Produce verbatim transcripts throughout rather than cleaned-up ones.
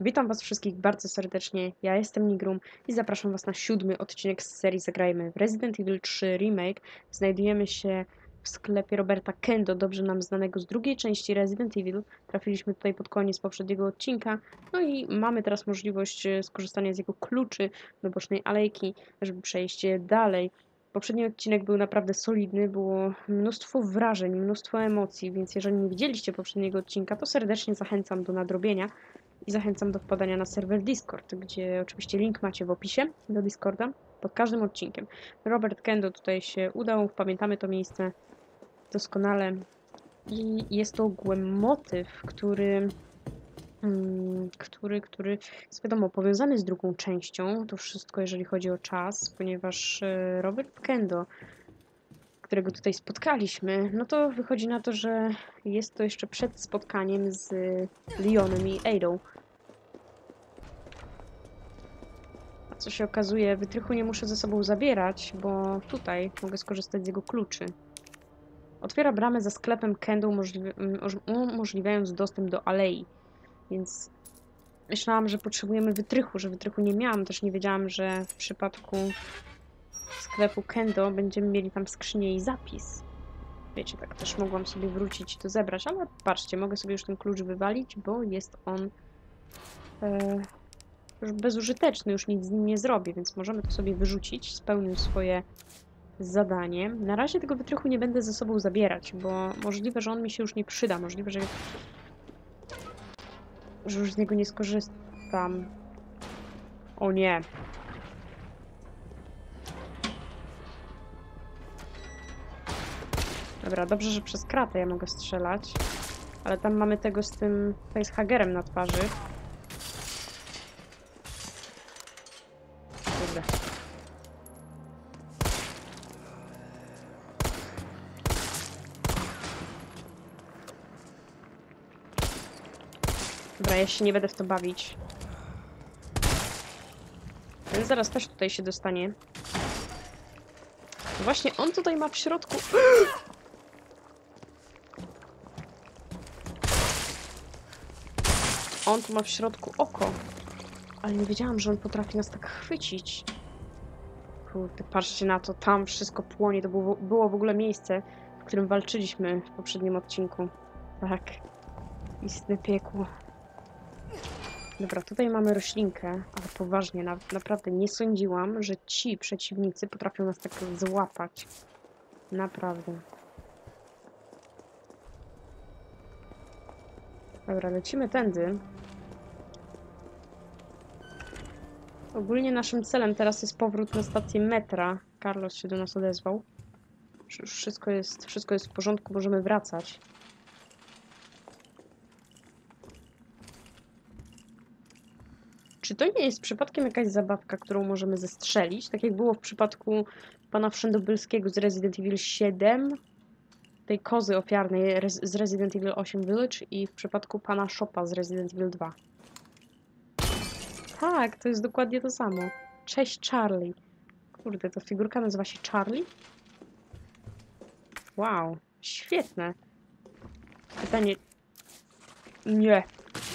Witam was wszystkich bardzo serdecznie, ja jestem Nigrum i zapraszam was na siódmy odcinek z serii Zagrajmy w Resident Evil trzy Remake. Znajdujemy się w sklepie Roberta Kendo, dobrze nam znanego z drugiej części Resident Evil. Trafiliśmy tutaj pod koniec poprzedniego odcinka, no i mamy teraz możliwość skorzystania z jego kluczy do bocznej alejki, żeby przejść dalej. Poprzedni odcinek był naprawdę solidny, było mnóstwo wrażeń, mnóstwo emocji, więc jeżeli nie widzieliście poprzedniego odcinka, to serdecznie zachęcam do nadrobienia. I zachęcam do wpadania na serwer Discord, gdzie oczywiście link macie w opisie do Discorda pod każdym odcinkiem. Robert Kendo tutaj się udał, pamiętamy to miejsce doskonale. I jest to ogółem motyw, który, hmm, który, który jest wiadomo powiązany z drugą częścią. To wszystko jeżeli chodzi o czas, ponieważ Robert Kendo, którego tutaj spotkaliśmy, no to wychodzi na to, że jest to jeszcze przed spotkaniem z Leonem i Adą. Co się okazuje, wytrychu nie muszę ze sobą zabierać, bo tutaj mogę skorzystać z jego kluczy. Otwiera bramę za sklepem Kendo, umożliwi umożliwiając dostęp do alei. Więc myślałam, że potrzebujemy wytrychu, że wytrychu nie miałam. Też nie wiedziałam, że w przypadku sklepu Kendo będziemy mieli tam skrzynię i zapis. Wiecie, tak też mogłam sobie wrócić i to zebrać, ale patrzcie, mogę sobie już ten klucz wywalić, bo jest on... E już bezużyteczny, już nic z nim nie zrobię, więc możemy to sobie wyrzucić. Spełnił swoje zadanie. Na razie tego wytrychu nie będę ze sobą zabierać, bo możliwe, że on mi się już nie przyda. Możliwe, że, że już z niego nie skorzystam. O nie. Dobra, dobrze, że przez kratę ja mogę strzelać. Ale tam mamy tego z tym facehagerem na twarzy. Kurde. Dobra, ja się nie będę w to bawić. Ten zaraz też tutaj się dostanie. Właśnie on tutaj ma w środku... On tu ma w środku oko. Ale nie wiedziałam, że on potrafi nas tak chwycić. Kurde, patrzcie na to. Tam wszystko płonie. To było, było w ogóle miejsce, w którym walczyliśmy w poprzednim odcinku. Tak. Istne piekło. Dobra, tutaj mamy roślinkę, ale poważnie, na, naprawdę nie sądziłam, że ci przeciwnicy potrafią nas tak złapać. Naprawdę. Dobra, lecimy tędy. Ogólnie naszym celem teraz jest powrót na stację metra. Carlos się do nas odezwał. Już wszystko jest, wszystko jest w porządku, możemy wracać. Czy to nie jest przypadkiem jakaś zabawka, którą możemy zestrzelić? Tak jak było w przypadku pana Wszędobylskiego z Resident Evil siedem, tej kozy ofiarnej z Resident Evil osiem Village i w przypadku pana Shopa z Resident Evil dwa. Tak, to jest dokładnie to samo. Cześć Charlie. Kurde, to figurka nazywa się Charlie? Wow, świetne. Pytanie... Nie.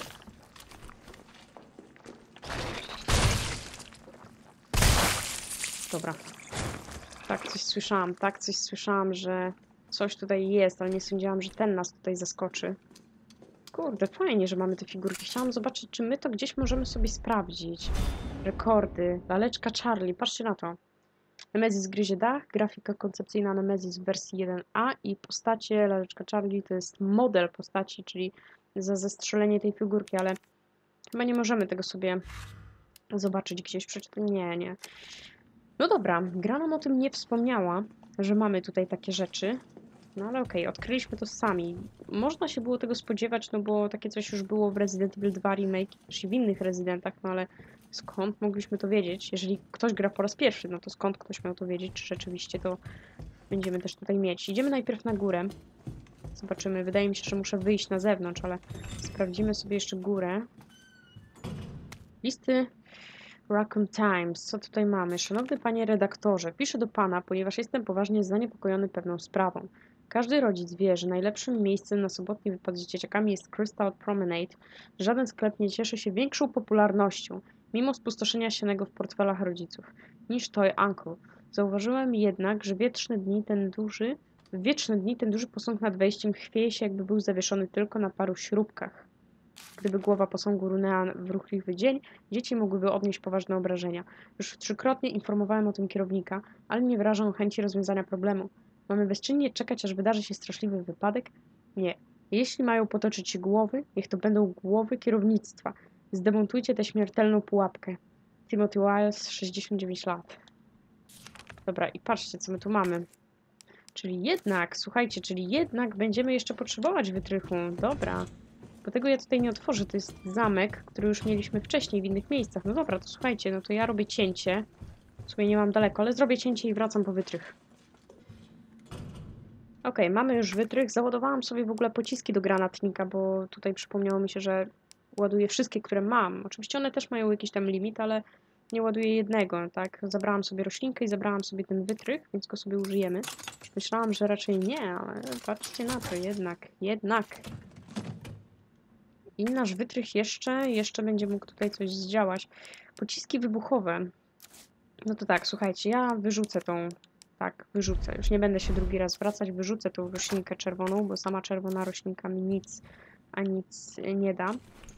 Dobra. Tak, coś słyszałam, tak, coś słyszałam, że coś tutaj jest, ale nie sądziłam, że ten nas tutaj zaskoczy. Kurde, fajnie, że mamy te figurki. Chciałam zobaczyć, czy my to gdzieś możemy sobie sprawdzić. Rekordy. Laleczka Charlie, patrzcie na to. Nemesis gryzie dach, grafika koncepcyjna Nemesis w wersji jeden a i postacie, laleczka Charlie to jest model postaci, czyli za zestrzelenie tej figurki, ale chyba nie możemy tego sobie zobaczyć gdzieś. Przeczytać. Nie, nie. No dobra, gra nam o tym nie wspomniała, że mamy tutaj takie rzeczy. No ale okej, okay, odkryliśmy to sami. Można się było tego spodziewać, no bo takie coś już było w Resident Evil dwa Remake, czy w innych Residentach, no ale skąd mogliśmy to wiedzieć? Jeżeli ktoś gra po raz pierwszy, no to skąd ktoś miał to wiedzieć, czy rzeczywiście to będziemy też tutaj mieć. Idziemy najpierw na górę. Zobaczymy, wydaje mi się, że muszę wyjść na zewnątrz, ale sprawdzimy sobie jeszcze górę. Listy Raccoon Times. Co tutaj mamy? Szanowny panie redaktorze, piszę do pana, ponieważ jestem poważnie zaniepokojony pewną sprawą. Każdy rodzic wie, że najlepszym miejscem na sobotni wypad z dzieciakami jest Crystal Promenade. Żaden sklep nie cieszy się większą popularnością, mimo spustoszenia sianego w portfelach rodziców, niż Toy Uncle. Zauważyłem jednak, że wietrzne dni ten duży, w wieczne dni ten duży posąg nad wejściem chwieje się, jakby był zawieszony tylko na paru śrubkach. Gdyby głowa posągu runęła w ruchliwy dzień, dzieci mogłyby odnieść poważne obrażenia. Już trzykrotnie informowałem o tym kierownika, ale nie wyrażam chęci rozwiązania problemu. Mamy bezczynnie czekać, aż wydarzy się straszliwy wypadek? Nie. Jeśli mają potoczyć się głowy, niech to będą głowy kierownictwa. Zdemontujcie tę śmiertelną pułapkę. Timothy Wiles, sześćdziesiąt dziewięć lat. Dobra, i patrzcie, co my tu mamy. Czyli jednak, słuchajcie, czyli jednak będziemy jeszcze potrzebować wytrychu. Dobra. Bo tego ja tutaj nie otworzę, to jest zamek, który już mieliśmy wcześniej w innych miejscach. No dobra, to słuchajcie, no to ja robię cięcie. W sumie nie mam daleko, ale zrobię cięcie i wracam po wytrych. Ok, mamy już wytrych. Załadowałam sobie w ogóle pociski do granatnika, bo tutaj przypomniało mi się, że ładuję wszystkie, które mam. Oczywiście one też mają jakiś tam limit, ale nie ładuję jednego, tak? Zabrałam sobie roślinkę i zabrałam sobie ten wytrych, więc go sobie użyjemy. Myślałam, że raczej nie, ale patrzcie na to, jednak, jednak. I nasz wytrych jeszcze, jeszcze będzie mógł tutaj coś zdziałać. Pociski wybuchowe. No to tak, słuchajcie, ja wyrzucę tą, tak, wyrzucę. Już nie będę się drugi raz wracać, wyrzucę tą roślinkę czerwoną, bo sama czerwona roślinka mi nic, a nic nie da.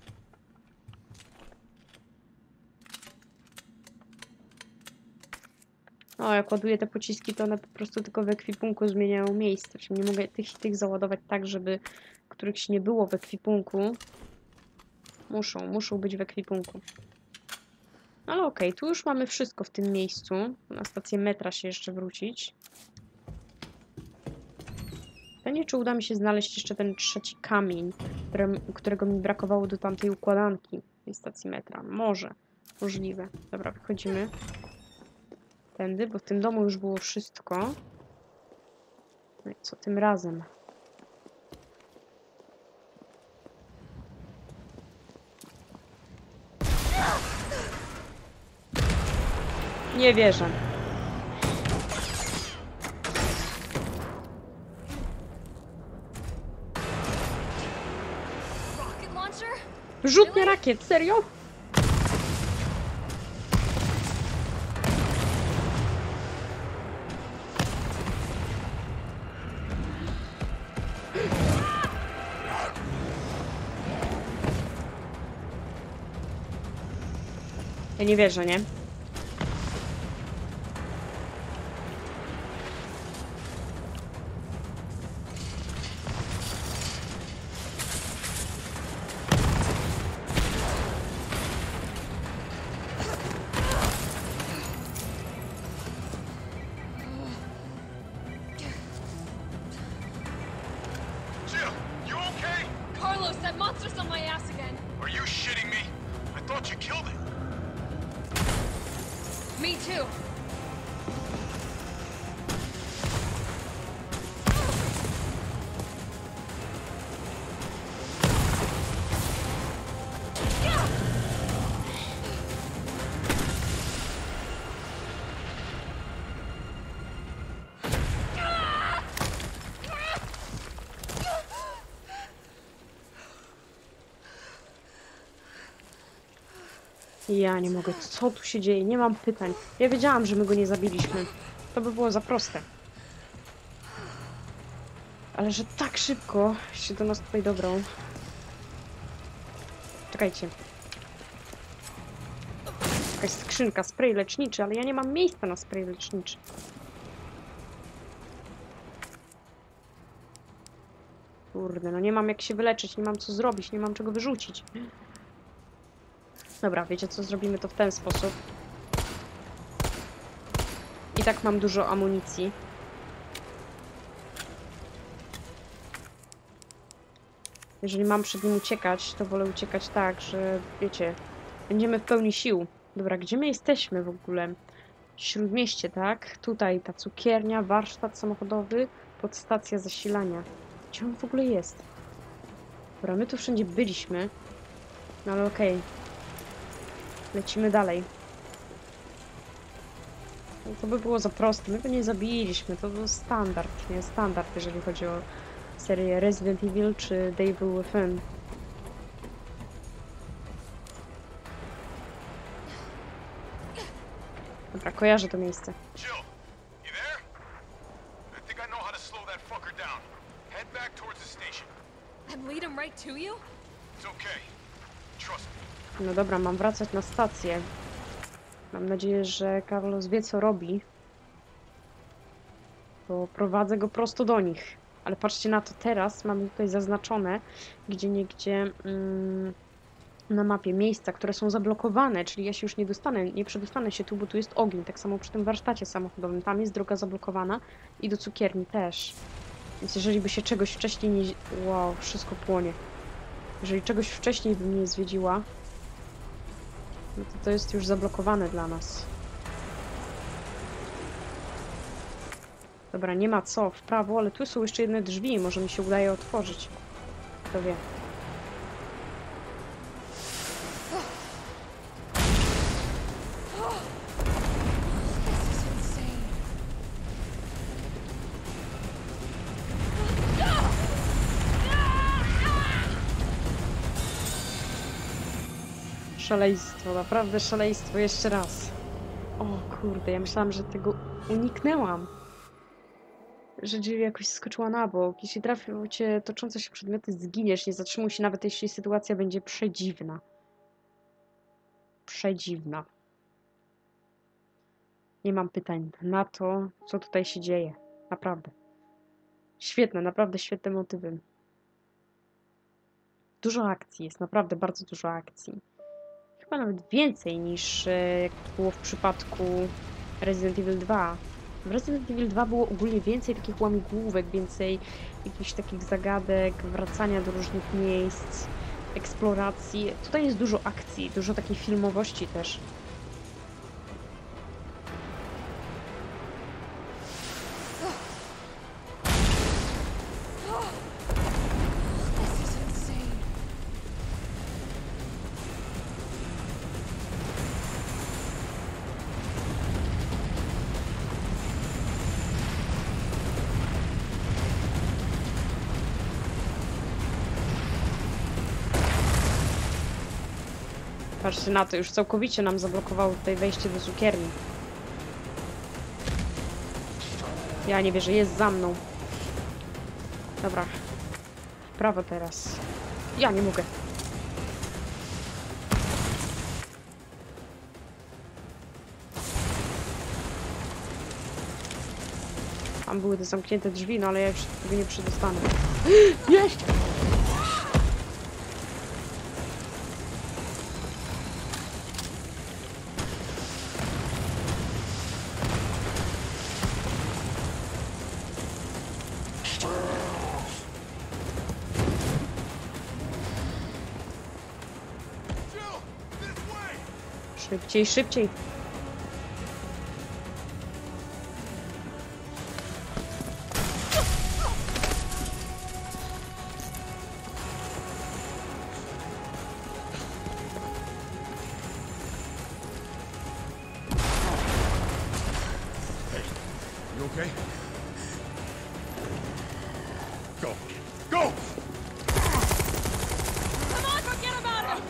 No, jak ładuję te pociski, to one po prostu tylko w ekwipunku zmieniają miejsce. Czyli nie mogę tych i tych załadować tak, żeby którychś nie było w ekwipunku. Muszą, muszą być w ekwipunku. Ale okej, okay, tu już mamy wszystko w tym miejscu. Na stację metra się jeszcze wrócić. Pytanie, czy uda mi się znaleźć jeszcze ten trzeci kamień, którym, którego mi brakowało do tamtej układanki tej stacji metra. Może. Możliwe. Dobra, wychodzimy. Tędy, bo w tym domu już było wszystko. No i co tym razem? Nie wierzę. Rzutny rakiet, serio? Ja nie wierzę, nie? That monster's on my ass again. Are you shitting me? I thought you killed it. Me too. Ja nie mogę. Co tu się dzieje? Nie mam pytań. Ja wiedziałam, że my go nie zabiliśmy. To by było za proste. Ale że tak szybko się do nas tutaj dobrą. Czekajcie. Jakaś skrzynka, spray leczniczy, ale ja nie mam miejsca na spray leczniczy. Kurde, no nie mam jak się wyleczyć, nie mam co zrobić, nie mam czego wyrzucić. Dobra, wiecie co? Zrobimy to w ten sposób. I tak mam dużo amunicji. Jeżeli mam przed nim uciekać, to wolę uciekać tak, że wiecie, będziemy w pełni sił. Dobra, gdzie my jesteśmy w ogóle? Śródmieście, tak? Tutaj ta cukiernia, warsztat samochodowy, podstacja zasilania. Gdzie on w ogóle jest? Dobra, my tu wszędzie byliśmy. No ale okej. Okay. Lecimy dalej. No to by było za proste. My go nie zabiliśmy. To był standard, nie? Standard, jeżeli chodzi o serię Resident Evil czy Devil Within. Dobra, kojarzę to miejsce. Jill, you there? I think I know how to slow that fucker down. Head back towards the station. And lead him right to you? It's okay. Trust me. No dobra, mam wracać na stację. Mam nadzieję, że Carlos wie, co robi. Bo prowadzę go prosto do nich. Ale patrzcie na to, teraz mamy tutaj zaznaczone gdzie niegdzie mm, na mapie miejsca, które są zablokowane, czyli ja się już nie dostanę, nie przedostanę się tu, bo tu jest ogień. Tak samo przy tym warsztacie samochodowym. Tam jest droga zablokowana i do cukierni też. Więc jeżeli by się czegoś wcześniej nie... Wow, wszystko płonie. Jeżeli czegoś wcześniej bym nie zwiedziła, no to to jest już zablokowane dla nas. Dobra, nie ma co w prawo, ale tu są jeszcze jedne drzwi. Może mi się udaje otworzyć. Kto wie. This is insane. Szaleństwo, naprawdę szaleństwo. Jeszcze raz. O kurde, ja myślałam, że tego uniknęłam. Że Jill jakoś skoczyła na bok. Jeśli trafią cię toczące się przedmioty, zginiesz. Nie zatrzymuj się, nawet jeśli sytuacja będzie przedziwna. Przedziwna. Nie mam pytań na to, co tutaj się dzieje. Naprawdę. Świetne, naprawdę świetne motywy. Dużo akcji, jest naprawdę bardzo dużo akcji. Chyba nawet więcej niż e, jak to było w przypadku Resident Evil dwa. W Resident Evil dwa było ogólnie więcej takich łamigłówek, więcej jakichś takich zagadek, wracania do różnych miejsc, eksploracji. Tutaj jest dużo akcji, dużo takiej filmowości też. This is insane. Patrzcie na to, już całkowicie nam zablokowało tutaj wejście do cukierni. Ja nie wierzę, jest za mną. Dobra. W prawo teraz. Ja nie mogę. Tam były te zamknięte drzwi, no ale ja już tego nie przedostanę. Jest! Jill, this way! Szybciej, szybciej. You okay? Go. Go! Come on, forget about him!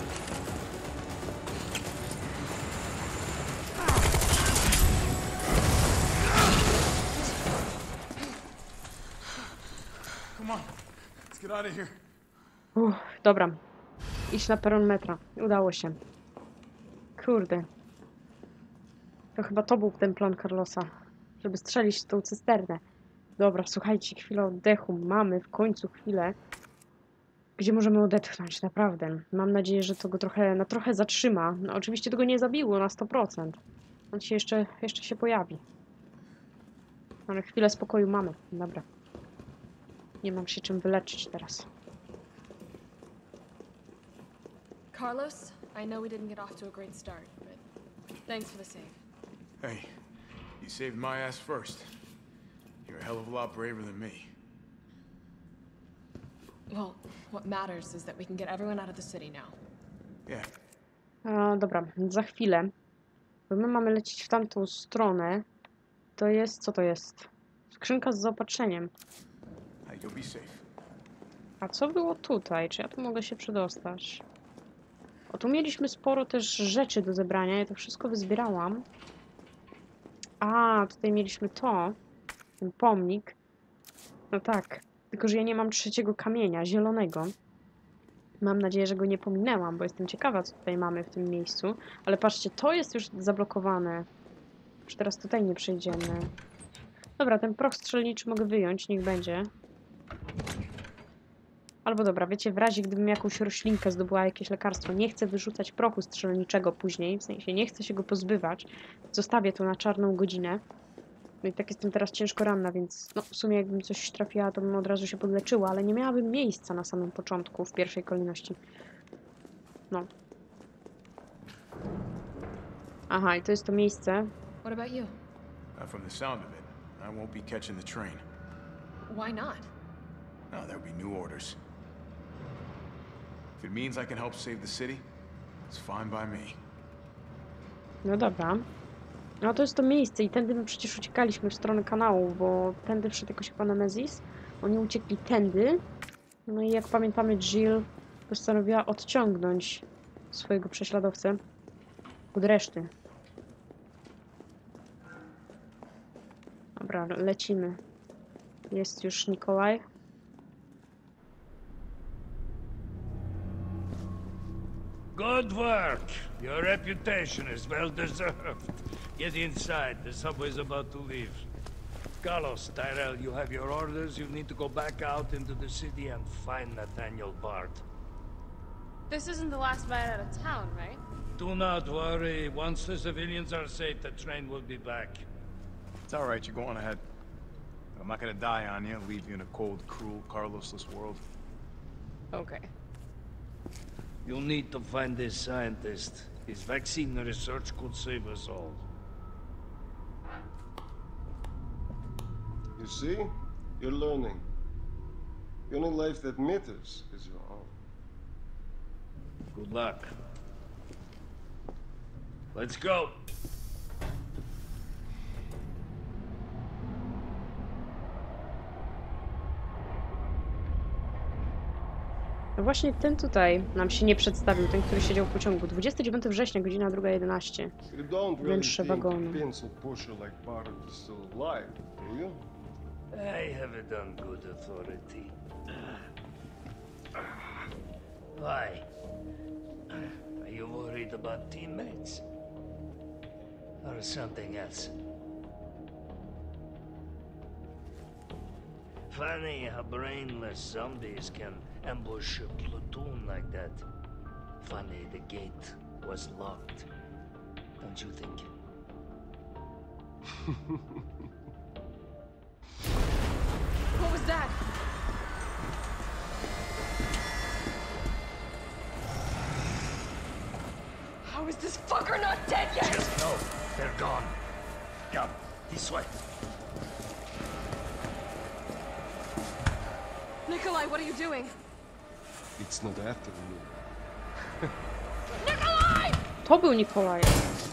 Come on. Let's get out of here. Uff, dobra. Iść na peron metra. Udało się. Kurde. To chyba to był ten plan Carlosa. Żeby strzelić w tą cysternę. Dobra, słuchajcie, chwilę oddechu. Mamy w końcu chwilę, gdzie możemy odetchnąć, naprawdę. Mam nadzieję, że to go trochę, na trochę zatrzyma. No, oczywiście tego nie zabiło na sto procent. On się jeszcze, jeszcze się pojawi. Ale chwilę spokoju mamy. Dobra. Nie mam się czym wyleczyć teraz. Carlos, I know we didn't get off to a great start, but thanks for the save. Hey, you saved my ass first. You're a hell of a lot braver than me. Well, what matters is that we can get everyone out of the city now. Yeah, A, dobra, za chwilę. Bo my mamy lecieć w tamtą stronę. to jest... Co to jest? Skrzynka z zaopatrzeniem. Hey, you'll be safe. A co było tutaj? Czy ja tu mogę się przedostać? O, tu mieliśmy sporo też rzeczy do zebrania. Ja to wszystko wyzbierałam. A, tutaj mieliśmy to. Ten pomnik. No tak. Tylko, że ja nie mam trzeciego kamienia, zielonego. Mam nadzieję, że go nie pominęłam, bo jestem ciekawa, co tutaj mamy w tym miejscu. Ale patrzcie, to jest już zablokowane. Już teraz tutaj nie przejdziemy. Dobra, ten proch strzelniczy mogę wyjąć, niech będzie. Albo dobra, wiecie, w razie gdybym jakąś roślinkę zdobyła, jakieś lekarstwo, nie chcę wyrzucać prochu strzelniczego później, w sensie nie chcę się go pozbywać. Zostawię to na czarną godzinę. No i tak jestem teraz ciężko ranna, więc no w sumie jakbym coś trafiła, to bym od razu się podleczyła, ale nie miałabym miejsca na samym początku, w pierwszej kolejności. No. Aha, i to jest to miejsce. What about you? Uh, from the sound of it, I won't be catching the train. Why not? No, there'll be new orders. If it means I can help save the city, it's fine by me. No dobra. No to jest to miejsce i tędy my przecież uciekaliśmy w stronę kanału, bo tędy wszedł jakoś chyba Nemesis. Oni uciekli tędy. No i jak pamiętamy, Jill postanowiła odciągnąć swojego prześladowcę od reszty. Dobra, lecimy. Jest już Nikolaj. Good work. Your reputation is well deserved. Get inside. The subway's about to leave. Carlos, Tyrell, you have your orders. You need to go back out into the city and find Nathaniel Bart. This isn't the last bite out of town, right? Do not worry. Once the civilians are safe, the train will be back. It's all right, you go on ahead. I'm not gonna die on you, leave you in a cold, cruel, Carlosless world. Okay. You'll need to find this scientist. His vaccine research could save us all. You see? You're learning. The only life that matters is your own. Good luck. Let's go. No właśnie ten tutaj nam się nie przedstawił, ten, który siedział w pociągu. dwudziestego dziewiątego września, godzina druga jedenaście. You don't really Wnętrze think wagonu. a pencil pusher like Bart is still alive, do you? I have it on good authority. Why? Are you worried about teammates? Or something else? Funny how brainless zombies can ambush a platoon like that. Funny the gate was locked. Don't you think? What was that? How is this fucker not dead yet? Just know they're gone. Come, this way. Nikolai, what are you doing? It's not after me. Nikolai! To był Nikolaj.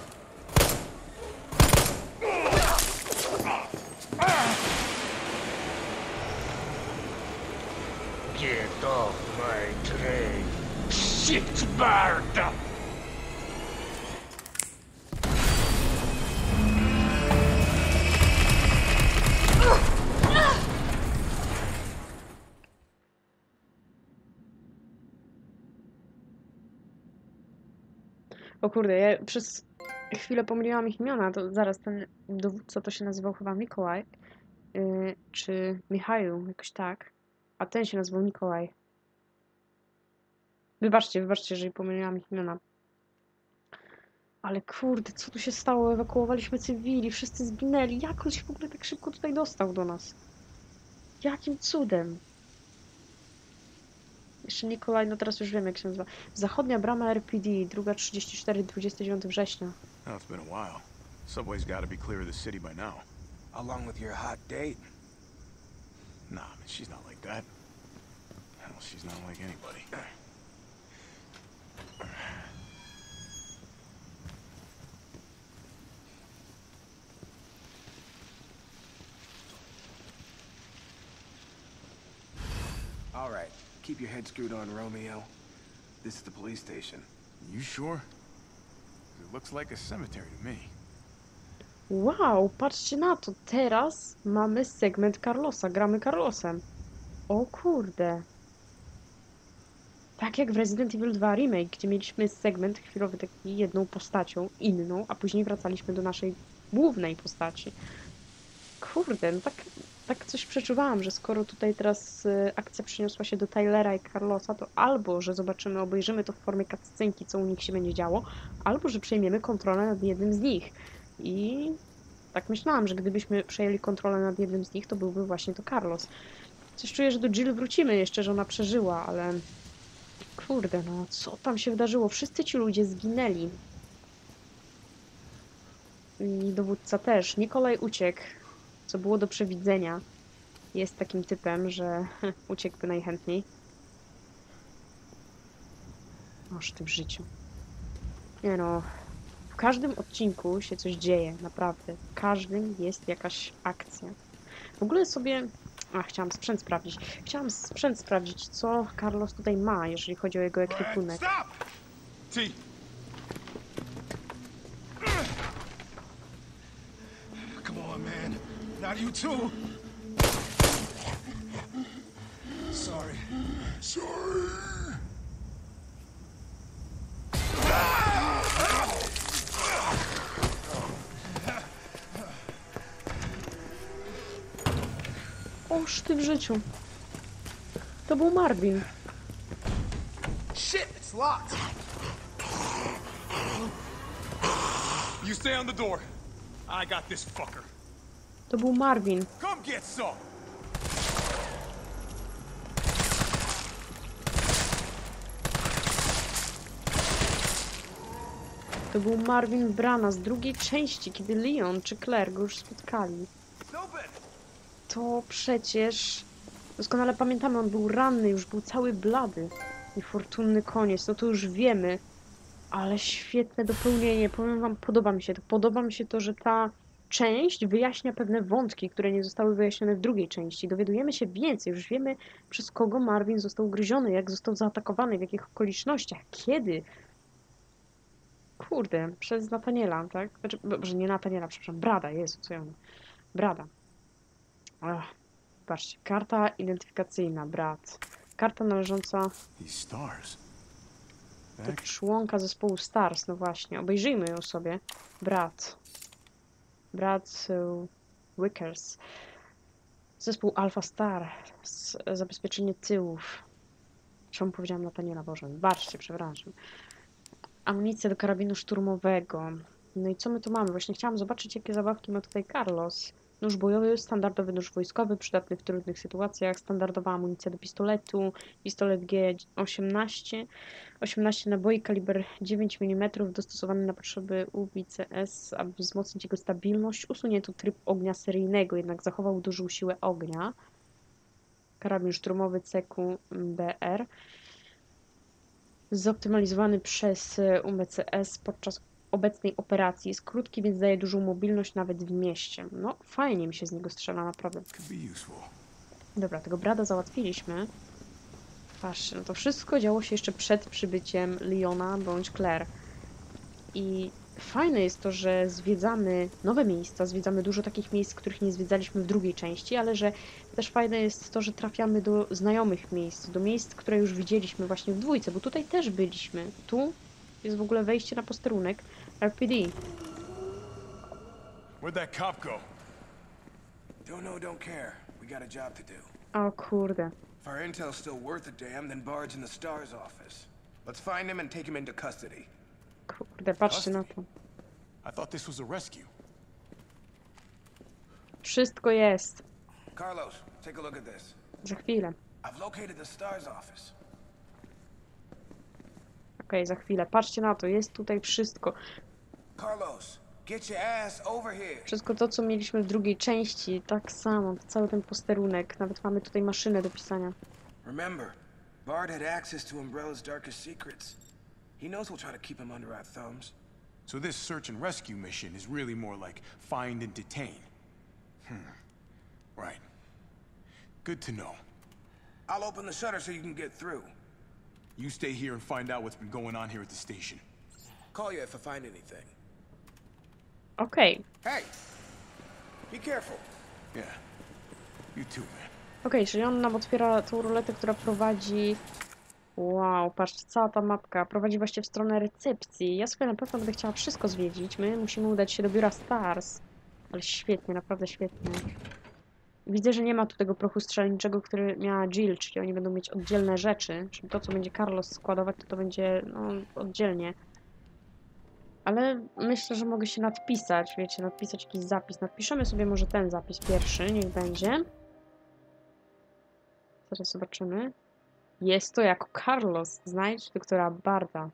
Get off my train. Shit, Bart! O kurde, ja przez chwilę pomyliłam ich imiona, to zaraz ten dowódca to się nazywał chyba Mikołaj, yy, czy Michał, jakoś tak, a ten się nazywał Nikolaj. Wybaczcie, wybaczcie, jeżeli pomyliłam ich imiona. Ale kurde, co tu się stało? Ewakuowaliśmy cywili, wszyscy zginęli. Jak on się w ogóle tak szybko tutaj dostał do nas? Jakim cudem? Jeszcze Nikolaj, no teraz już wiem jak się nazywa. Zachodnia brama R P D, druga trzydzieści cztery, dwudziestego dziewiątego września. Oh, it's been a while. Subway's gotta be clear of the city by now. Along with your hot date. Nah, man, she's not like that. Hell, she's not like anybody. Keep your head screwed on, Romeo. This is the police station. You sure? It looks like a cemetery to me. Wow, patrzcie na to. Teraz mamy segment Carlosa. Gramy Carlosem. O kurde. Tak jak w Resident Evil dwa Remake, gdzie mieliśmy segment chwilowy taki jedną postacią, inną, a później wracaliśmy do naszej głównej postaci. Kurde, no tak, tak coś przeczuwałam, że skoro tutaj teraz y, akcja przeniosła się do Tylera i Carlosa, to albo, że zobaczymy, obejrzymy to w formie cutscenki, co u nich się będzie działo, albo, że przejmiemy kontrolę nad jednym z nich. I tak myślałam, że gdybyśmy przejęli kontrolę nad jednym z nich, to byłby właśnie to Carlos. Coś czuję, że do Jill wrócimy jeszcze, że ona przeżyła, ale... Kurde, no co tam się wydarzyło? Wszyscy ci ludzie zginęli. I dowódca też. Nikolaj uciekł, co było do przewidzenia. Jest takim typem, że uciekłby najchętniej. Oż ty w życiu. Nie no, w każdym odcinku się coś dzieje, naprawdę. W każdym jest jakaś akcja. W ogóle sobie... A, chciałam sprzęt sprawdzić. Chciałam sprzęt sprawdzić, co Carlos tutaj ma, jeżeli chodzi o jego ekwipunek. Stop! T. Come on, man. Not you too. Sorry. Sorry. Oż ty w życiu. To był Marvin. Shit, it's locked. You stay on the door. I got this fucker. To był Marvin. Come get some. To był Marvin Brana z drugiej części, kiedy Leon czy Claire go już spotkali. To przecież... Doskonale pamiętamy, on był ranny, już był cały blady. Niefortunny koniec, no to już wiemy. Ale świetne dopełnienie, powiem wam, podoba mi się to. Podoba mi się to, że ta część wyjaśnia pewne wątki, które nie zostały wyjaśnione w drugiej części. Dowiadujemy się więcej, już wiemy, przez kogo Marvin został ugryziony, jak został zaatakowany, w jakich okolicznościach, kiedy. Kurde, przez Nathaniela, tak? Znaczy, że nie Nathaniela, przepraszam, Brada, Jezu, co ja mówię. Brada. Ach, patrzcie, karta identyfikacyjna, brat. Karta należąca These stars. do członka zespołu Stars, no właśnie. Obejrzyjmy ją sobie. Brat. Brat y, Wickers. Zespół Alpha Star. Z, zabezpieczenie tyłów. Czemu powiedziałam Nathaniela? Boże, baczcie, przepraszam. Amunicja do karabinu szturmowego. No i co my tu mamy? Właśnie chciałam zobaczyć, jakie zabawki ma tutaj Carlos. Nóż bojowy, standardowy nóż wojskowy, przydatny w trudnych sytuacjach, standardowa amunicja do pistoletu, pistolet G osiemnaście, osiemnaście naboi, kaliber dziewięć milimetrów, dostosowany na potrzeby U B C S, aby wzmocnić jego stabilność. Usunięto tryb ognia seryjnego, jednak zachował dużą siłę ognia. Karabin szturmowy C Q B R, zoptymalizowany przez U B C S podczas obecnej operacji. Jest krótki, więc daje dużą mobilność nawet w mieście. No, fajnie mi się z niego strzela, naprawdę. Dobra, tego Brada załatwiliśmy. Patrzcie, no to wszystko działo się jeszcze przed przybyciem Leona bądź Claire. I fajne jest to, że zwiedzamy nowe miejsca, zwiedzamy dużo takich miejsc, których nie zwiedzaliśmy w drugiej części, ale że też fajne jest to, że trafiamy do znajomych miejsc, do miejsc, które już widzieliśmy właśnie w dwójce, bo tutaj też byliśmy. Tu jest w ogóle wejście na posterunek R P D. Where'd that cop go? Don't know, don't care. We got a job to do. O kurde. If our intel's still worth a damn, then Bard's in the STARS office. Let's find him and take him into custody. Kurde, patrzcie na to. I thought this was a rescue. Wszystko jest. Carlos, take a look at this. Za chwilę. I've located the STARS office. Okej, okay, za chwilę. Patrzcie na to, jest tutaj wszystko. Carlos, get your ass over here. Wszystko to, co mieliśmy w drugiej części, tak samo, cały ten posterunek. Nawet mamy tutaj maszynę do pisania. Remember, Bard had access to Umbrella's darkest secrets. He knows we'll try to keep him under our thumbs. So this search and rescue mission is really more like find and detain. Hmm. Right. Good to know. I'll open the shutter so you can get through. You stay here and find out what's been going on here at the station. Call you if I find anything. Okej. Hey! Be careful. Yeah. You too, man. Okej, czyli on nam otwiera tą ruletę, która prowadzi... Wow, patrzcie, cała ta mapka prowadzi właśnie w stronę recepcji. Ja sobie na pewno będę chciała wszystko zwiedzić. My musimy udać się do biura Stars. Ale świetnie, naprawdę świetnie. Widzę, że nie ma tu tego prochu strzelniczego, który miała Jill, czyli oni będą mieć oddzielne rzeczy. Czyli to, co będzie Carlos składować, to to będzie no, oddzielnie. Ale myślę, że mogę się nadpisać, wiecie, nadpisać jakiś zapis. Nadpiszemy sobie może ten zapis pierwszy, niech będzie. Zaraz zobaczymy. Jest to jako Carlos. Znajdź doktora Barda.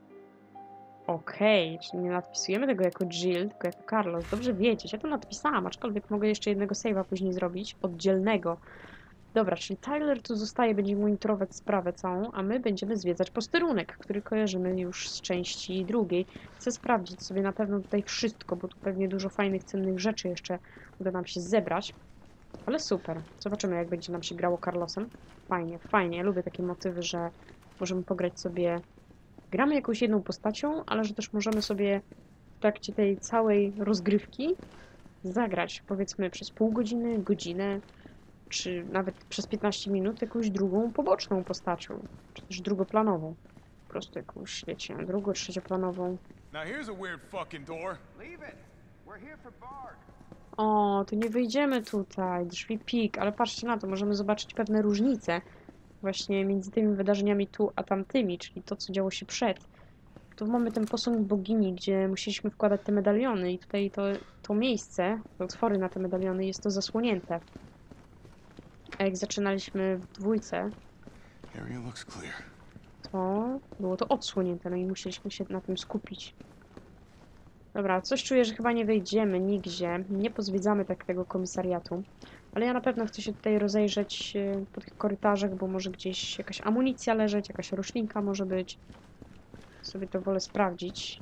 Okej, okay, czyli nie nadpisujemy tego jako Jill, tylko jako Carlos. Dobrze wiedzieć. Ja to nadpisałam, aczkolwiek mogę jeszcze jednego save'a później zrobić. Oddzielnego. Dobra, czyli Tyler tu zostaje, będzie monitorować sprawę całą, a my będziemy zwiedzać posterunek, który kojarzymy już z części drugiej. Chcę sprawdzić sobie na pewno tutaj wszystko, bo tu pewnie dużo fajnych, cennych rzeczy jeszcze uda nam się zebrać. Ale super. Zobaczymy, jak będzie nam się grało Carlosem. Fajnie, fajnie. Ja lubię takie motywy, że możemy pograć sobie... Gramy jakąś jedną postacią, ale że też możemy sobie w trakcie tej całej rozgrywki zagrać, powiedzmy, przez pół godziny, godzinę, czy nawet przez piętnaście minut jakąś drugą, poboczną postacią, czy też drugoplanową. Po prostu jakąś, wiecie, drugo-, trzecioplanową. Now here's a weird fucking door. Leave it. We're here for Bard. O, to nie wyjdziemy tutaj, drzwi pik, ale patrzcie na to, możemy zobaczyć pewne różnice właśnie między tymi wydarzeniami tu a tamtymi, czyli to, co działo się przed. Tu mamy ten posąg bogini, gdzie musieliśmy wkładać te medaliony i tutaj to, to miejsce, te otwory na te medaliony jest to zasłonięte. A jak zaczynaliśmy w dwójce, Area looks clear. to było to odsłonięte, no i musieliśmy się na tym skupić. Dobra, coś czuję, że chyba nie wejdziemy nigdzie, nie pozwiedzamy tak tego komisariatu, ale ja na pewno chcę się tutaj rozejrzeć po tych korytarzach, bo może gdzieś jakaś amunicja leżeć, jakaś roślinka może być. Sobie to wolę sprawdzić.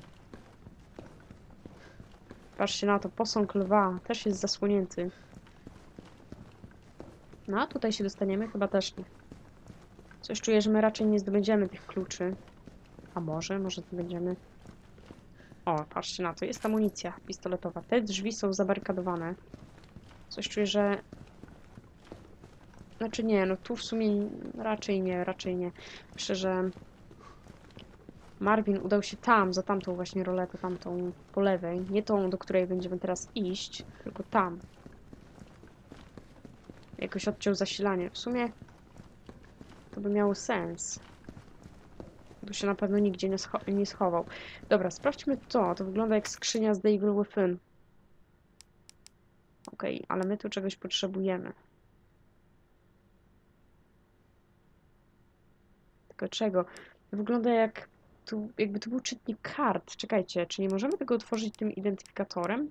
Patrzcie na to, posąg lwa też jest zasłonięty. No a tutaj się dostaniemy? Chyba też nie. Coś czuję, że my raczej nie zdobędziemy tych kluczy. A może? Może zdobędziemy... O, patrzcie na to, jest amunicja pistoletowa. Te drzwi są zabarykadowane. Coś czuję, że... Znaczy nie, no tu w sumie raczej nie, raczej nie. Myślę, że Marvin udał się tam, za tamtą właśnie roletę, tamtą po lewej. Nie tą, do której będziemy teraz iść, tylko tam. Jakoś odciął zasilanie. W sumie to by miało sens. Tu się na pewno nigdzie nie, scho nie schował. Dobra, sprawdźmy to. To wygląda jak skrzynia z Devil Within. Okej, okay, ale my tu czegoś potrzebujemy. Tylko czego? To wygląda jak... Tu, jakby to był czytnik kart. Czekajcie, czy nie możemy tego otworzyć tym identyfikatorem?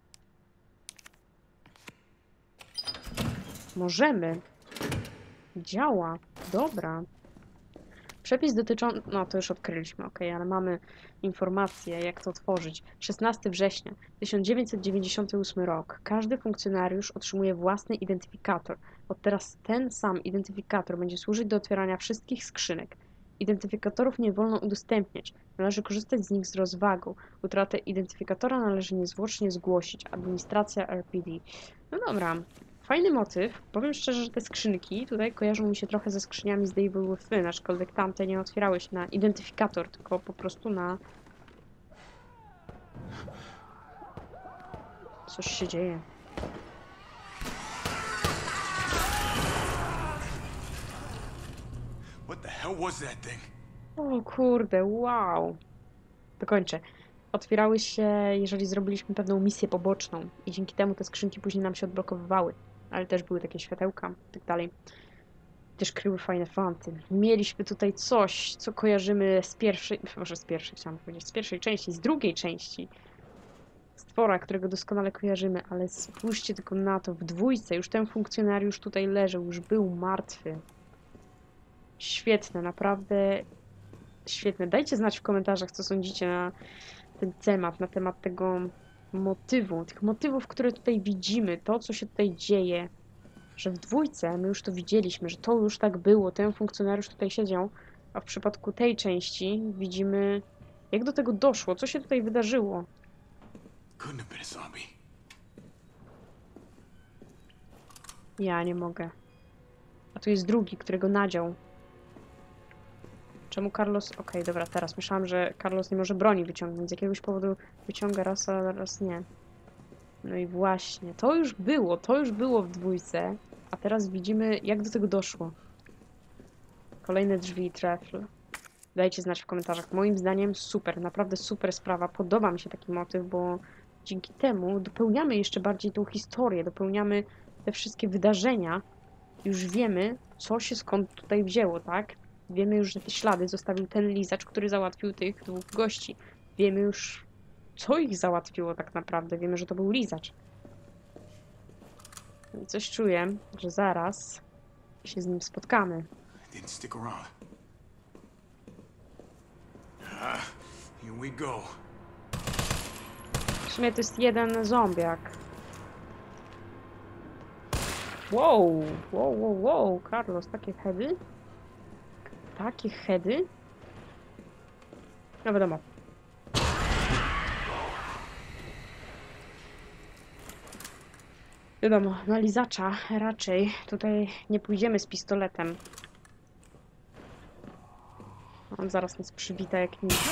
Możemy. Działa. Dobra. Przepis dotyczący... No, to już odkryliśmy, ok, ale mamy informację, jak to otworzyć. szesnastego września tysiąc dziewięćset dziewięćdziesiąty ósmy rok. Każdy funkcjonariusz otrzymuje własny identyfikator. Od teraz ten sam identyfikator będzie służyć do otwierania wszystkich skrzynek. Identyfikatorów nie wolno udostępniać. Należy korzystać z nich z rozwagą. Utratę identyfikatora należy niezwłocznie zgłosić. Administracja R P D. No dobra. Fajny motyw. Powiem szczerze, że te skrzynki tutaj kojarzą mi się trochę ze skrzyniami z Devil Within, aczkolwiek tamte nie otwierały się na identyfikator, tylko po prostu na... Coś się dzieje. What the hell was that thing? O kurde, wow. Dokończę. Otwierały się, jeżeli zrobiliśmy pewną misję poboczną i dzięki temu te skrzynki później nam się odblokowywały. Ale też były takie światełka i tak dalej. Też kryły fajne fanty. Mieliśmy tutaj coś, co kojarzymy z pierwszej, może z pierwszej chciałam powiedzieć, z pierwszej części, z drugiej części. Stwora, którego doskonale kojarzymy, ale spójrzcie tylko na to, w dwójce już ten funkcjonariusz tutaj leżał, już był martwy. Świetne, naprawdę świetne. Dajcie znać w komentarzach, co sądzicie na ten temat, na temat tego motywu, tych motywów, które tutaj widzimy, to, co się tutaj dzieje. że w dwójce my już to widzieliśmy, że to już tak było, ten funkcjonariusz tutaj siedział, a w przypadku tej części widzimy, jak do tego doszło, co się tutaj wydarzyło. Couldn't have been a zombie. Ja nie mogę. A tu jest drugi, którego nadział. Czemu Carlos... Okej, dobra, teraz myślałam, że Carlos nie może broni wyciągnąć. Z jakiegoś powodu wyciąga raz, a raz nie. No i właśnie, to już było, to już było w dwójce, a teraz widzimy, jak do tego doszło. Kolejne drzwi i trefl. Dajcie znać w komentarzach. Moim zdaniem super, naprawdę super sprawa. Podoba mi się taki motyw, bo dzięki temu dopełniamy jeszcze bardziej tą historię, dopełniamy te wszystkie wydarzenia. Już wiemy, co się skąd tutaj wzięło, tak? Wiemy już, że te ślady zostawił ten lizacz, który załatwił tych dwóch gości. Wiemy już, co ich załatwiło tak naprawdę. Wiemy, że to był lizacz. I coś czuję, że zaraz się z nim spotkamy. Didn't stick around. Ah, here we go. W sumie to jest jeden zombiak. Wow, wow, wow, wow, Carlos, takie heady? Takie heady? No wiadomo. Wiadomo, na lizacza raczej tutaj nie pójdziemy z pistoletem. On zaraz nas przywita jak nic.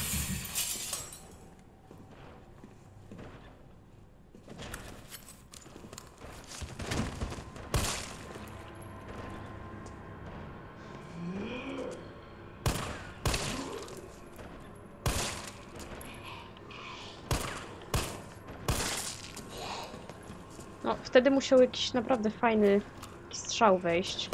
No, wtedy musiał jakiś naprawdę fajny strzał wejść.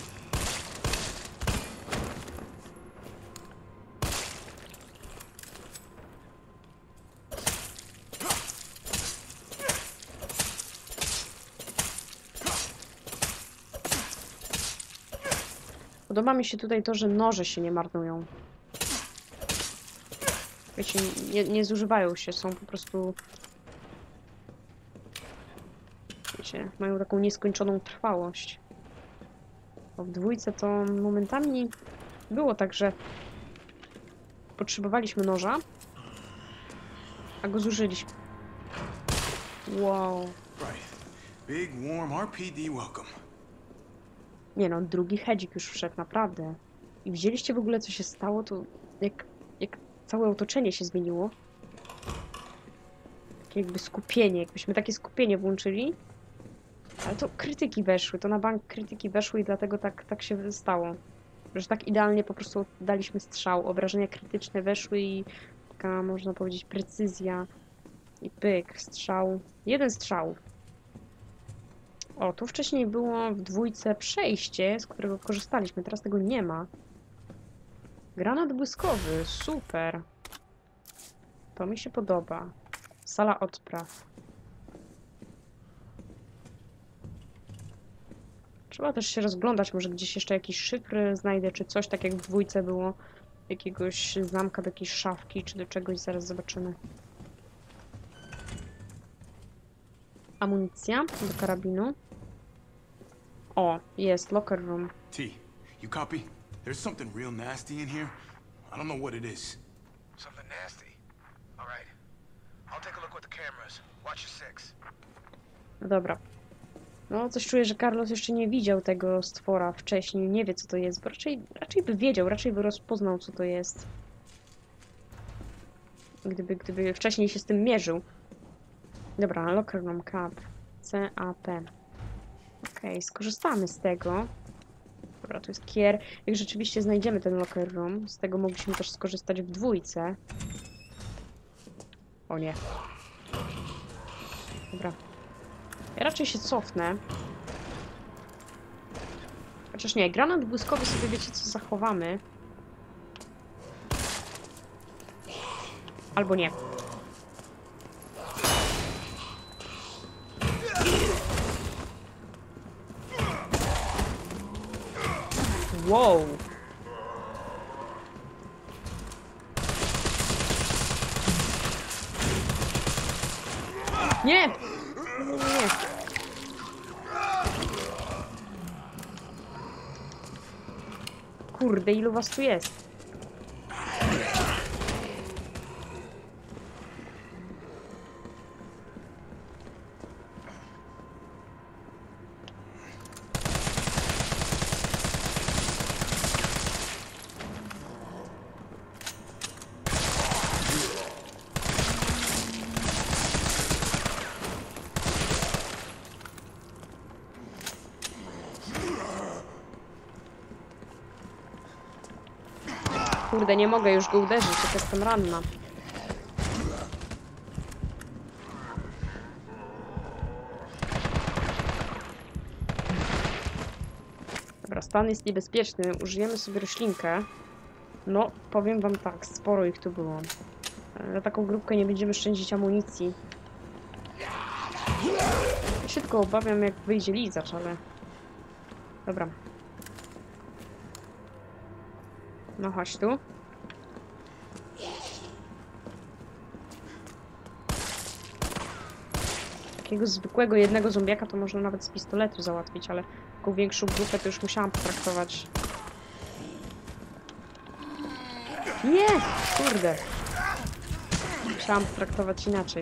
Podoba mi się tutaj to, że noże się nie marnują. Wiecie, nie, nie zużywają się, są po prostu... Wiecie, mają taką nieskończoną trwałość. Bo w dwójce to momentami było tak, że potrzebowaliśmy noża, a go zużyliśmy. Wow. Right. Big, warm R P D welcome. Nie no, drugi hedzik już wszedł, naprawdę. I widzieliście w ogóle, co się stało? To jak, jak całe otoczenie się zmieniło. Takie jakby skupienie, jakbyśmy takie skupienie włączyli. Ale to krytyki weszły, to na bank krytyki weszły i dlatego tak, tak się stało. Że tak idealnie po prostu daliśmy strzał. Obrażenia krytyczne weszły i taka, można powiedzieć, precyzja. I pyk, strzał. Jeden strzał. O, tu wcześniej było w dwójce przejście, z którego korzystaliśmy. Teraz tego nie ma. Granat błyskowy, super. To mi się podoba. Sala odpraw. Trzeba też się rozglądać, może gdzieś jeszcze jakiś szyfr znajdę, czy coś, tak jak w dwójce było. Jakiegoś zamka do jakiejś szafki, czy do czegoś, zaraz zobaczymy. Amunicja do karabinu. O, jest, locker room. T, you copy? There's something real nasty in here. I don't know what it is. Something nasty. All right. I'll take a look with the cameras. Watch your six. No dobra. No, coś czuję, że Carlos jeszcze nie widział tego stwora wcześniej, nie wie co to jest, bo raczej, raczej by wiedział, raczej by rozpoznał co to jest. Gdyby, gdyby wcześniej się z tym mierzył. Dobra, locker room cap. C A P. Okej, okay, skorzystamy z tego. Dobra, tu jest kier. Jak rzeczywiście znajdziemy ten locker room, z tego mogliśmy też skorzystać w dwójce. O nie. Dobra. Ja raczej się cofnę. Chociaż nie, granat błyskowy sobie wiecie co zachowamy. Albo nie. Wow. Nie! Nie, nie, nie. Kurde, ilu was tu jest? Kurde, nie mogę już go uderzyć, jak jestem ranna. Dobra, stan jest niebezpieczny. Użyjemy sobie roślinkę. No, powiem wam tak, sporo ich tu było. Na taką grupkę nie będziemy szczędzić amunicji. Ja się tylko obawiam, jak wyjdzie lizacz, ale... Dobra. No chodź tu. Takiego zwykłego jednego zombiaka to można nawet z pistoletu załatwić, ale taką większą grupę to już musiałam potraktować. Nie! Kurde. Musiałam potraktować inaczej.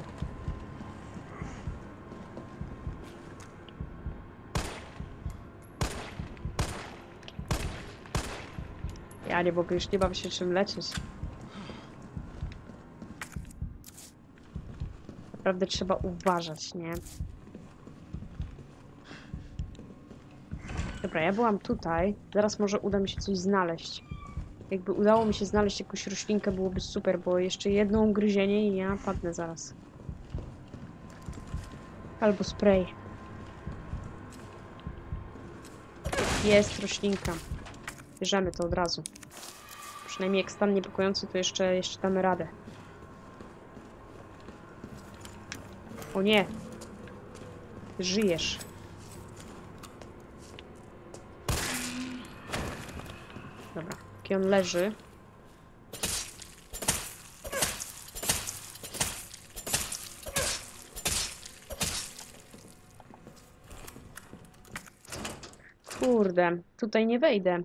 Ja nie mogę, już nie mam się czym leczyć. Naprawdę trzeba uważać, nie? Dobra, ja byłam tutaj. Zaraz może uda mi się coś znaleźć. Jakby udało mi się znaleźć jakąś roślinkę, byłoby super, bo jeszcze jedno ugryzienie i ja padnę zaraz. Albo spray. Jest roślinka. Bierzemy to od razu. Przynajmniej jak stan niepokojący, to jeszcze, jeszcze damy radę. O nie! Żyjesz. Dobra, jaki on leży. Kurde, tutaj nie wejdę.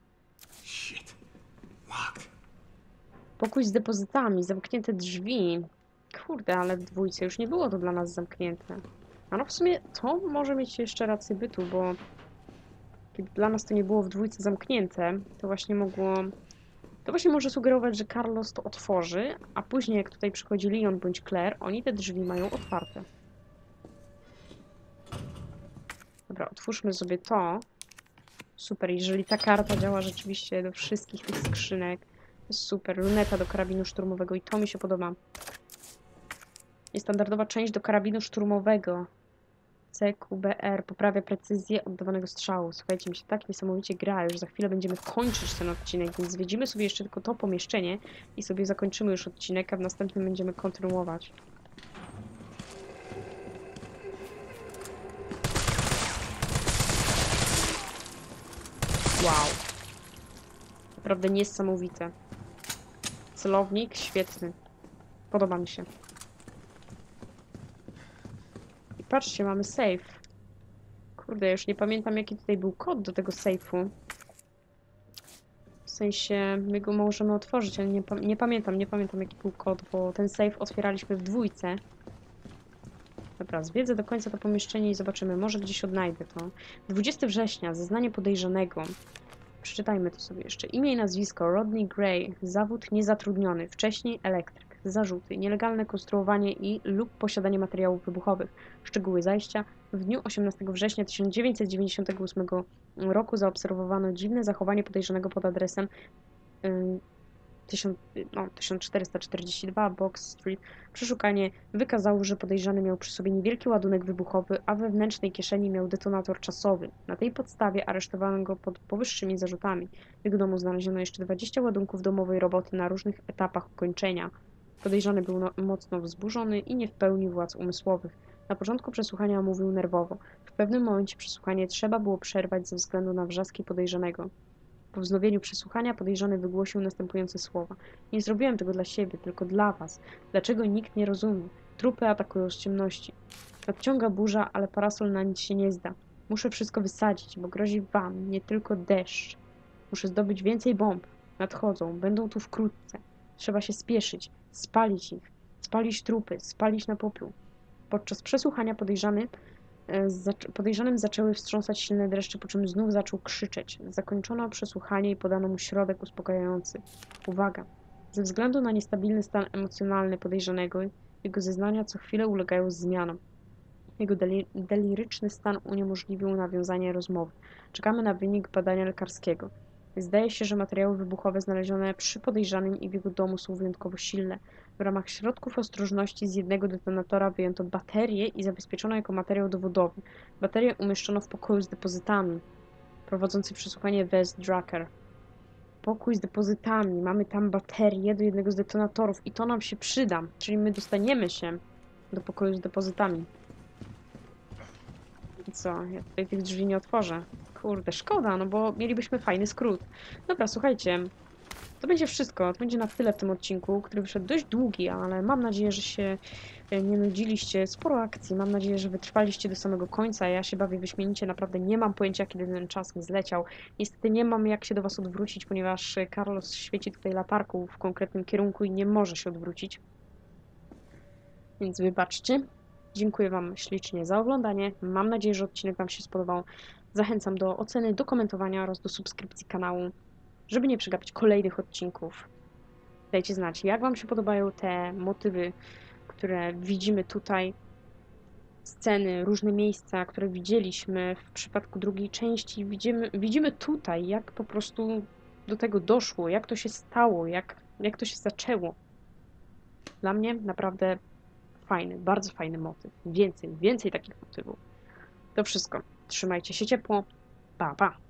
Pokój z depozytami, zamknięte drzwi. Kurde, ale w dwójce już nie było to dla nas zamknięte. A no w sumie to może mieć jeszcze rację bytu, bo kiedy dla nas to nie było w dwójce zamknięte, to właśnie mogło... To właśnie może sugerować, że Carlos to otworzy, a później jak tutaj przychodzi Leon bądź Claire, oni te drzwi mają otwarte. Dobra, otwórzmy sobie to. Super, jeżeli ta karta działa rzeczywiście do wszystkich tych skrzynek, jest super. Luneta do karabinu szturmowego i to mi się podoba. Niestandardowa część do karabinu szturmowego. C Q B R poprawia precyzję oddawanego strzału. Słuchajcie, mi się tak niesamowicie gra. Już za chwilę będziemy kończyć ten odcinek, więc zwiedzimy sobie jeszcze tylko to pomieszczenie i sobie zakończymy już odcinek, a w następnym będziemy kontynuować. Wow. Naprawdę niesamowite. Celownik świetny. Podoba mi się. I patrzcie, mamy safe. Kurde, już nie pamiętam, jaki tutaj był kod do tego safe'u. W sensie, my go możemy otworzyć, ale nie, pa nie pamiętam, nie pamiętam, jaki był kod, bo ten safe otwieraliśmy w dwójce. Dobra, zwiedzę do końca to pomieszczenie i zobaczymy. Może gdzieś odnajdę to. dwudziestego września, zeznanie podejrzanego. Przeczytajmy to sobie jeszcze. Imię i nazwisko Rodney Gray, zawód niezatrudniony, wcześniej elektryk. Zarzuty, nielegalne konstruowanie i lub posiadanie materiałów wybuchowych. Szczegóły zajścia. W dniu osiemnastego września tysiąc dziewięćset dziewięćdziesiątego ósmego roku zaobserwowano dziwne zachowanie podejrzanego pod adresem yy, tysiąc czterysta czterdzieści dwa Box Street. Przeszukanie wykazało, że podejrzany miał przy sobie niewielki ładunek wybuchowy, a we wewnętrznej kieszeni miał detonator czasowy. Na tej podstawie aresztowano go pod powyższymi zarzutami. W jego domu znaleziono jeszcze dwadzieścia ładunków domowej roboty na różnych etapach ukończenia. Podejrzany był no, mocno wzburzony i nie w pełni władz umysłowych. Na początku przesłuchania mówił nerwowo. W pewnym momencie przesłuchanie trzeba było przerwać ze względu na wrzaski podejrzanego. Po wznowieniu przesłuchania podejrzany wygłosił następujące słowa. Nie zrobiłem tego dla siebie, tylko dla was. Dlaczego nikt nie rozumie? Trupy atakują z ciemności. Nadciąga burza, ale parasol na nic się nie zda. Muszę wszystko wysadzić, bo grozi wam, nie tylko deszcz. Muszę zdobyć więcej bomb. Nadchodzą, będą tu wkrótce. Trzeba się spieszyć, spalić ich, spalić trupy, spalić na popiół. Podczas przesłuchania podejrzany, e, zac podejrzanym zaczęły wstrząsać silne dreszcze, po czym znów zaczął krzyczeć. Zakończono przesłuchanie i podano mu środek uspokajający. Uwaga! Ze względu na niestabilny stan emocjonalny podejrzanego, jego zeznania co chwilę ulegają zmianom. Jego deli deliryczny stan uniemożliwił nawiązanie rozmowy. Czekamy na wynik badania lekarskiego. Zdaje się, że materiały wybuchowe znalezione przy podejrzanym i w jego domu są wyjątkowo silne. W ramach środków ostrożności z jednego detonatora wyjęto baterię i zabezpieczono jako materiał dowodowy. Baterię umieszczono w pokoju z depozytami. Prowadzący przesłuchanie Wes Drucker. Pokój z depozytami. Mamy tam baterię do jednego z detonatorów i to nam się przyda. Czyli my dostaniemy się do pokoju z depozytami. I co? Ja tutaj tych drzwi nie otworzę. Kurde, szkoda, no bo mielibyśmy fajny skrót. Dobra, słuchajcie. To będzie wszystko. To będzie na tyle w tym odcinku, który wyszedł dość długi, ale mam nadzieję, że się nie nudziliście. Sporo akcji. Mam nadzieję, że wytrwaliście do samego końca. Ja się bawię wyśmienicie. Naprawdę nie mam pojęcia, kiedy ten czas mi zleciał. Niestety nie mam jak się do was odwrócić, ponieważ Carlos świeci tutaj latarką w konkretnym kierunku i nie może się odwrócić. Więc wybaczcie. Dziękuję wam ślicznie za oglądanie. Mam nadzieję, że odcinek wam się spodobał. Zachęcam do oceny, do komentowania oraz do subskrypcji kanału, żeby nie przegapić kolejnych odcinków. Dajcie znać, jak wam się podobają te motywy, które widzimy tutaj, sceny, różne miejsca, które widzieliśmy w przypadku drugiej części. Widzimy, widzimy tutaj, jak po prostu do tego doszło, jak to się stało, jak, jak to się zaczęło. Dla mnie naprawdę fajny, bardzo fajny motyw. Więcej, więcej takich motywów. To wszystko. Trzymajcie się ciepło. Pa, pa.